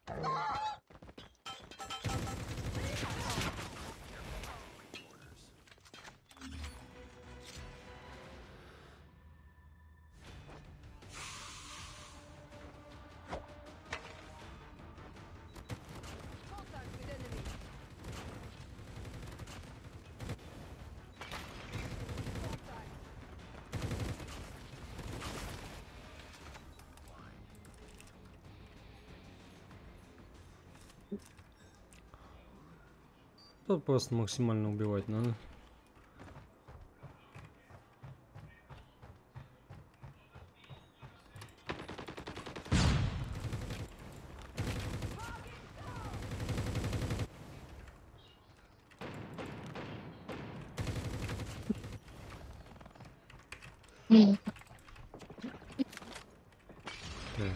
Тут просто максимально убивать надо. Так.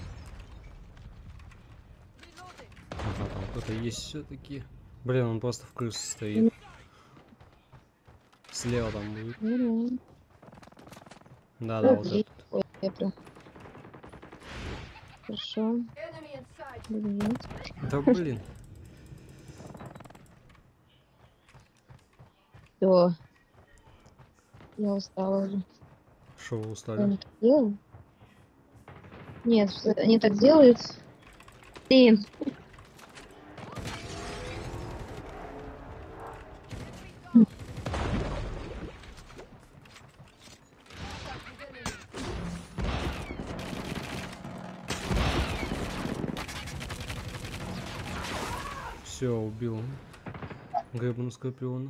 Ага, там кто-то есть все-таки. Блин, он просто в крыше стоит. Слева там будет. Да, Вот вот здесь. этот. Ой, я прям. Хорошо. Блин. Да блин. Всё. Я устала уже. Что вы Что устали? они так делают? Нет, что они так делают. Блин. Все, убил. Гребаного скорпиона.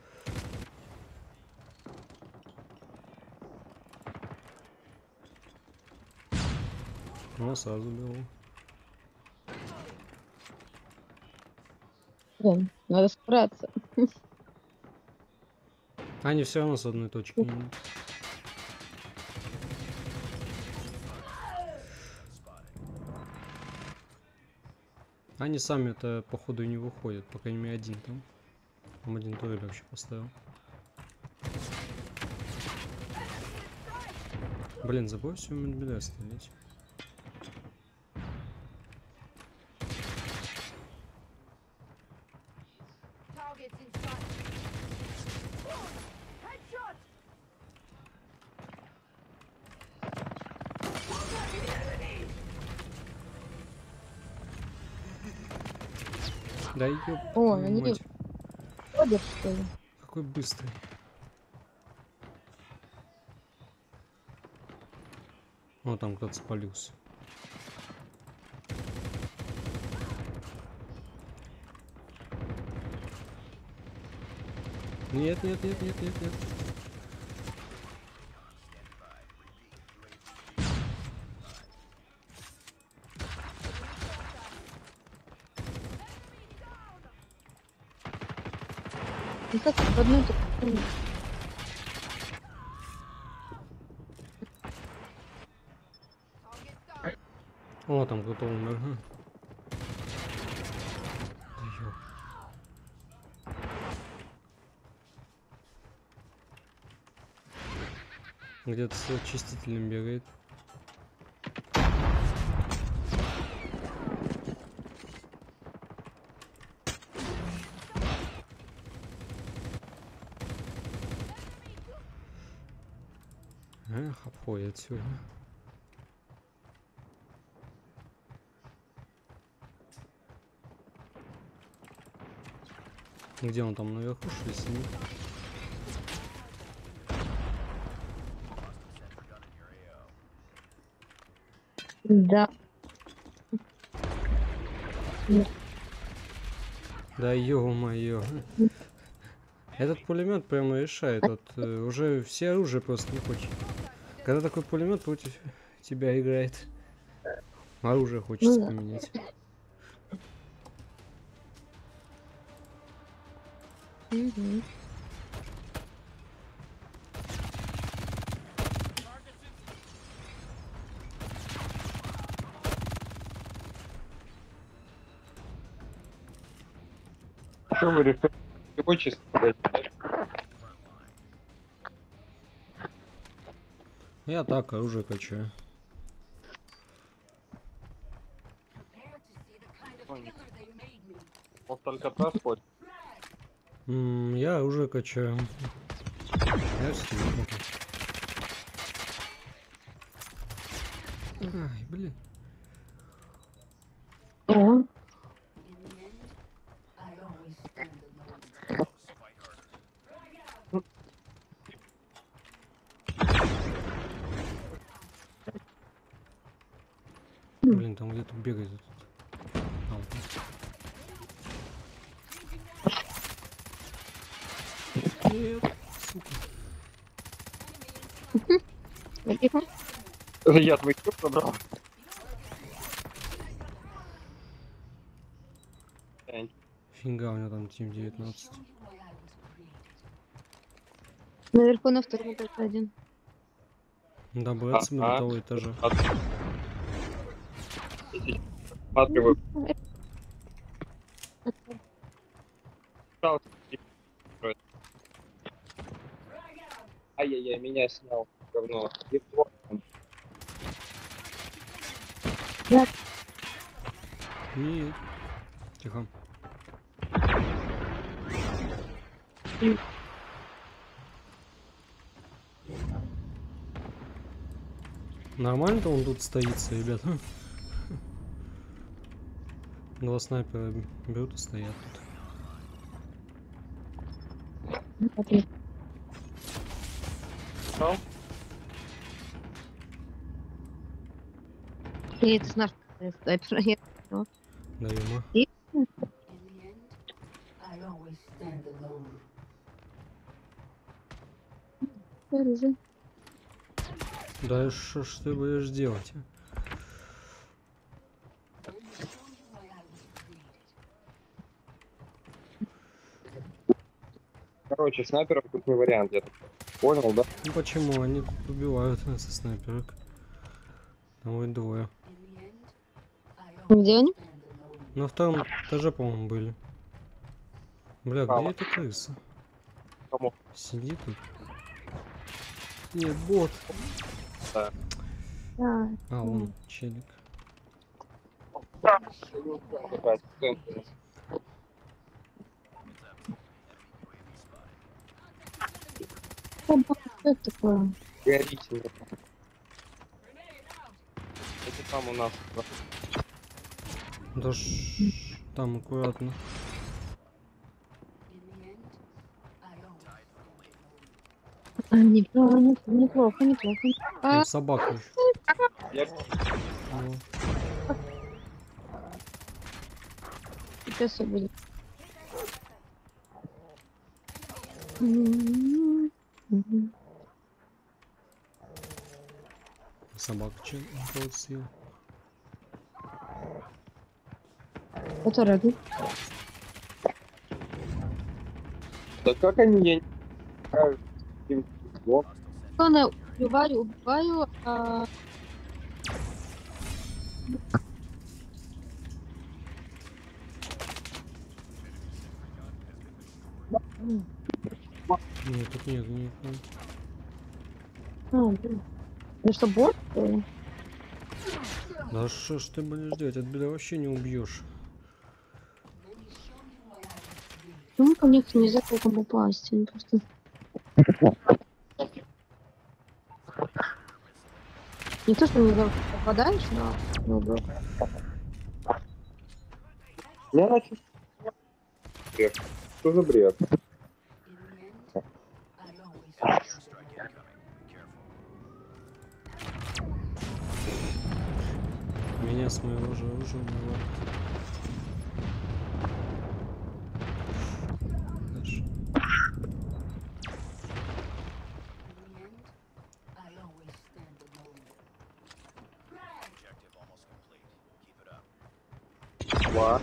Ну, сразу убил. Блин, надо собраться. Они все равно с одной точки не идут. Они сами-то походу и не выходят, по крайней мере один там. Там один турель вообще поставил. Блин, забыл все медведя оставить. Да ёб О, твою они мать. ходят, что ли? Какой быстрый. О, там кто-то спалился. Нет, нет, нет, нет, нет, нет. Ну как в одной только. О, там кто-то умер. Да ёб. Где-то с очистителем бегает. Эх, обходит сегодня. Где он там наверху, что ли, сидит? Да. Да ё-моё. Этот пулемет прямо решает. Вот уже все оружие просто не хочет. Когда такой пулемет против тебя играет, оружие хочется Ну да. поменять. Угу. Что вы решили? Какой чисто? Я так оружие качаю. Ой, не- Вот только происходит. Я уже качаю. Я стою. Ай, блин. О, Блин, там где-то бегает этот. А, вот он. Нет, сука. тихо. Я твой круг забрал. Фига, у него там тим 19. Наверху на втором этаже один. Да, браться мы до того этажа. Смотрю, ай-яй-яй, меня снял. Говно. Нет. Тихо. Нормально-то он тут стоится, ребят. Два снайпера берут и стоят тут. Окей. Что? И это наш снайпер. Да, ема. Оружие. Да что ж ты будешь делать? Короче, снайперов тут не вариант, я так понял, да? Ну почему? Они тут убивают со снайперок. Там их двое. Где они? На втором этаже, по-моему, были. Бля, Право. где эта крыса? Кому? Сидит тут. Нет, бот. Да. Да. А, он, челик. Такая сцена. Что это такое? Горите. Это там у нас. Да там аккуратно. Неплохо. Там собака еще. Я Ну, Сейчас все будет. собака че кого-то съел. Это ради. Да как они, я не знаю. Вот. Ладно, убиваю, Нет, тут нет никого. блин. Ну что, бот? что ли? Да что ж ты будешь делать? От беда вообще не убьешь. Ну, по них нельзя толком попасть. Они просто... Не то, что не попадаешь, но не убьешь. Я начал. Бред. Что за бред? Меня с моего же оружия убивают. Дальше. Ла.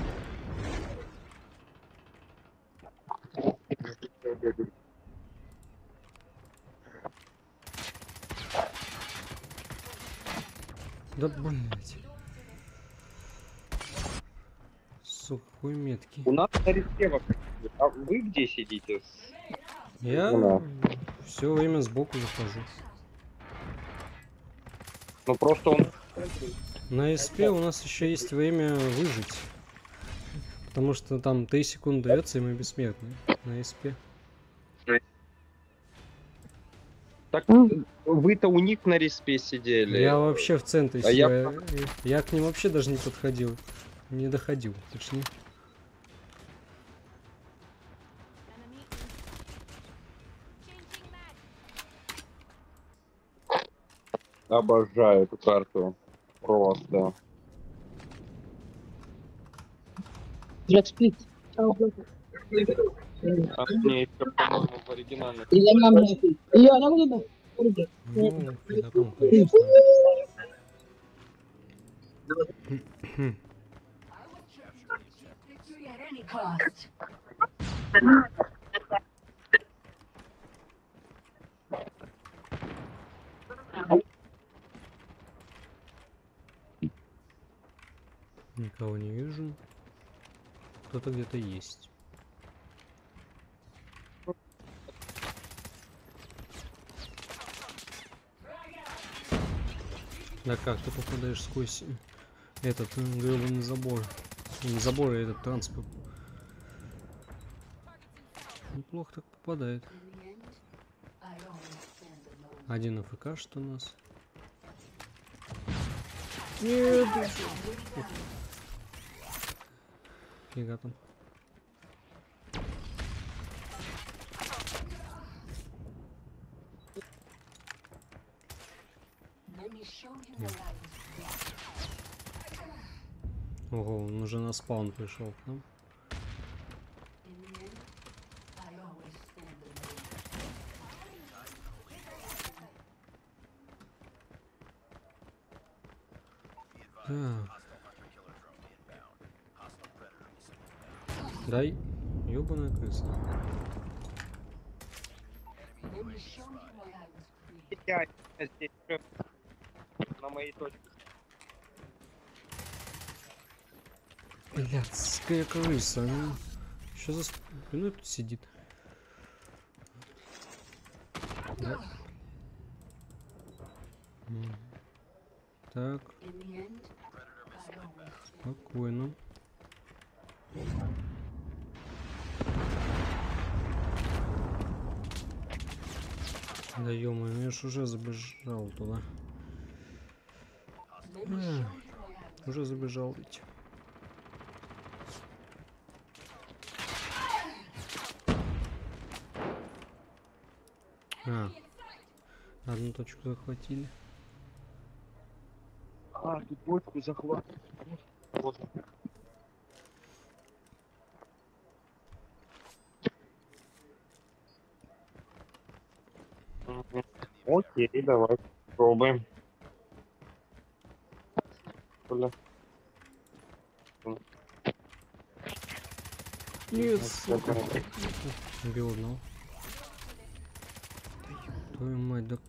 Да блять. Сука, хуй метки. У нас на риске вокруг. А вы где сидите? Я Ну все время сбоку захожу. Ну просто он. На СП у нас еще есть время выжить. Потому что там 3 секунды дается, и мы бессмертны на СП. Так вы-то у них на респе сидели. Я вообще в центре А я- сидел. Я к ним вообще даже не подходил. Не доходил, точнее. Обожаю эту карту. Просто. Джек Сплит. А мне еще, по-моему, в оригинальной. Или нам нафиг. Или она будет. Ну, я там, конечно. Никого не вижу. Кто-то где-то есть. Да как ты попадаешь сквозь этот гребаный забор? Не забор, а этот транспорт. Неплохо так попадает. Один АФК что у нас? Нет! Фига там. Ого, он уже на спаун пришел к нам. Так. Дай, ёбаная крыса. Я здесь на моей точке. Блядская крыса. Что за спиной тут сидит? Да. Так. Спокойно. Да ё-моё, я ж уже забежал туда. Уже забежал ведь. Одну точку захватили. А, тут бочку захватывают. Вот. Окей, давай пробуем. Бля. Нет, сука. Убил одного. Твою мать, да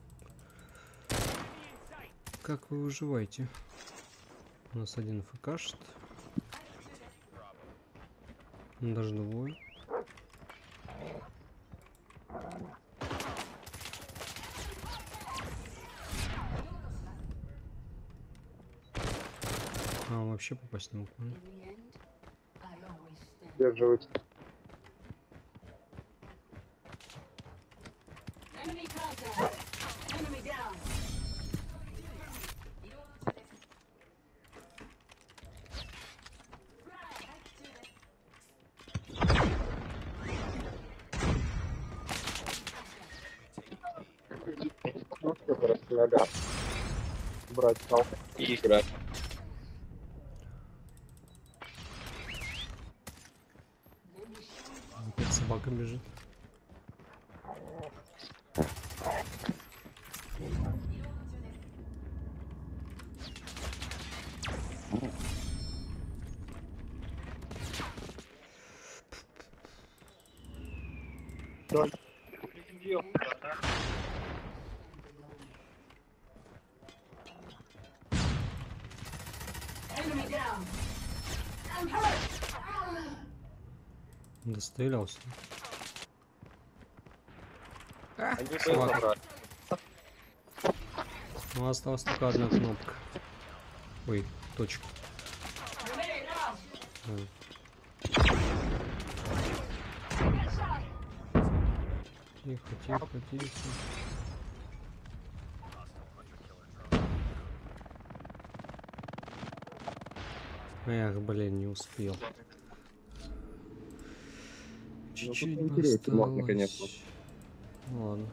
как вы выживаете? У нас один ФКшт. Даже двое. А, он вообще попасть не мог. Держивать. Надо брать стал и играть. Опять собака бежит. Дострелялся. Они собака. забрали. Ну, осталась только одна кнопка. Ой, точка. Тихо, тихо, тихо. Эх, блин, не успел. Чуть-чуть бы интереснее, можно, конечно. осталось. Ладно.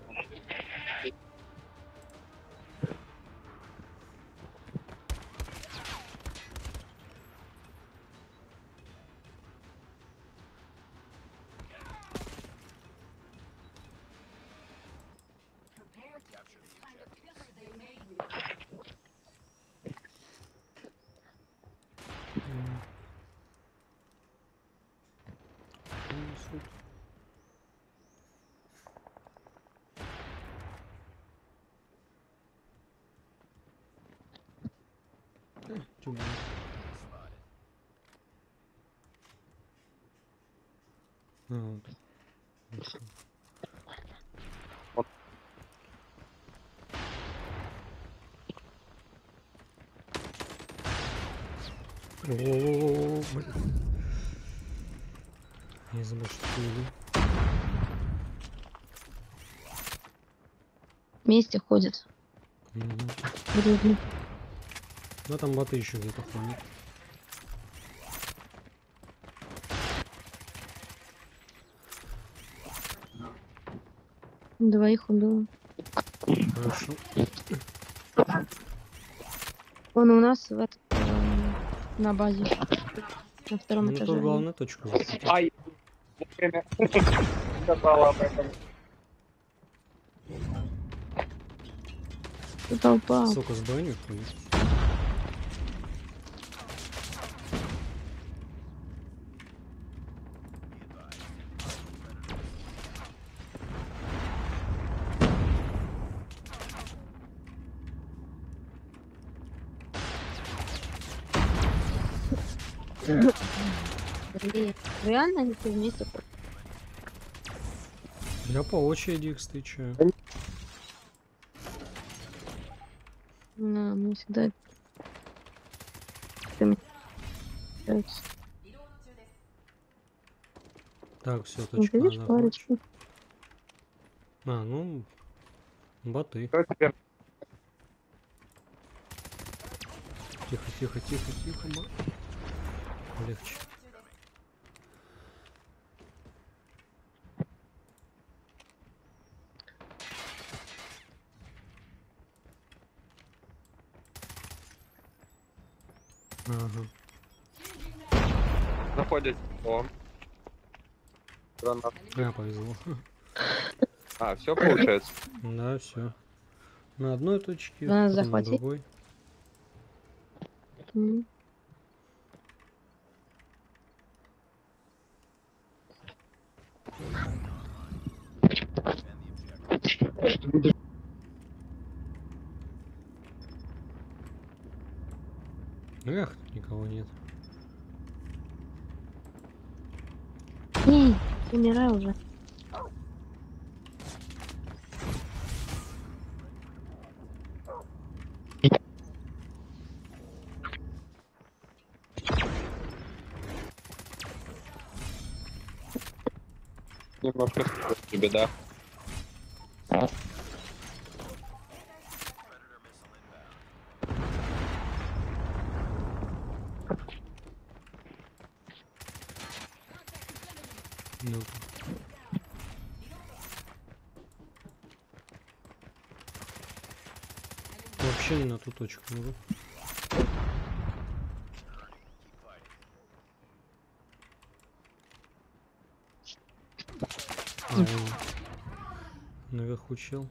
Суд. Тюрьма. А, вот. Хорошо. О, блин. Я забыл, что ты иду. Вместе ходят. Дружно. Ну там боты еще где-то ходят. Двоих убила. Хорошо. Он у нас на базе. На втором Ну этаже. тут главное точку захватить. Ай, вовремя сказала об этом. Кто-то упал. Сука, с броней ходит. Блин, реально они все вместе ходят? Я по очереди их встречаю. Мне всегда это мне нравится. Так, все, Ну, точка видишь, А парочку. А, ну, боты. Кто теперь? Тихо, тихо, тихо, тихо. Легче. Ага. Находит. О. Гранат. Повезло. А, все получается. Да, все. На одной точке, Надо потом на захватить. другой. М. Эх, тут никого нет. Не, умирай уже. Немножко тебе, да. Ну. Вообще не на ту точку могу. А, вон. Наверху чел.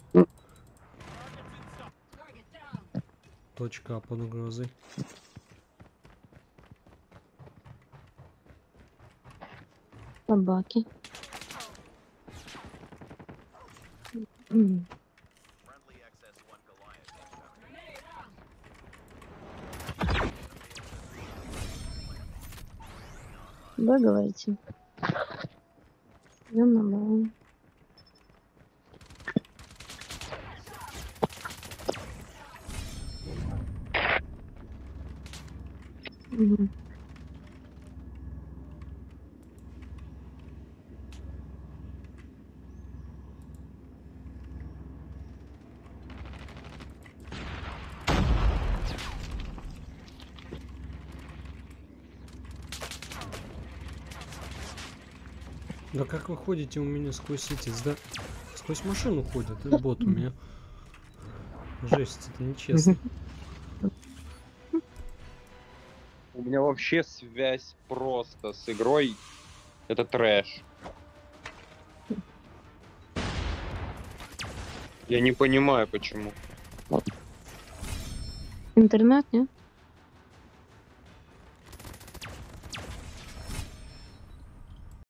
Точка А под угрозой. Собаки. М. Да, говорите. Идем на бал. Мгм. Да как вы ходите у меня сквозь эти сквозь машину ходят, и бот у меня. Жесть, это нечестно. У меня вообще связь просто с игрой. Это трэш. Я не понимаю, почему. Интернет, нет?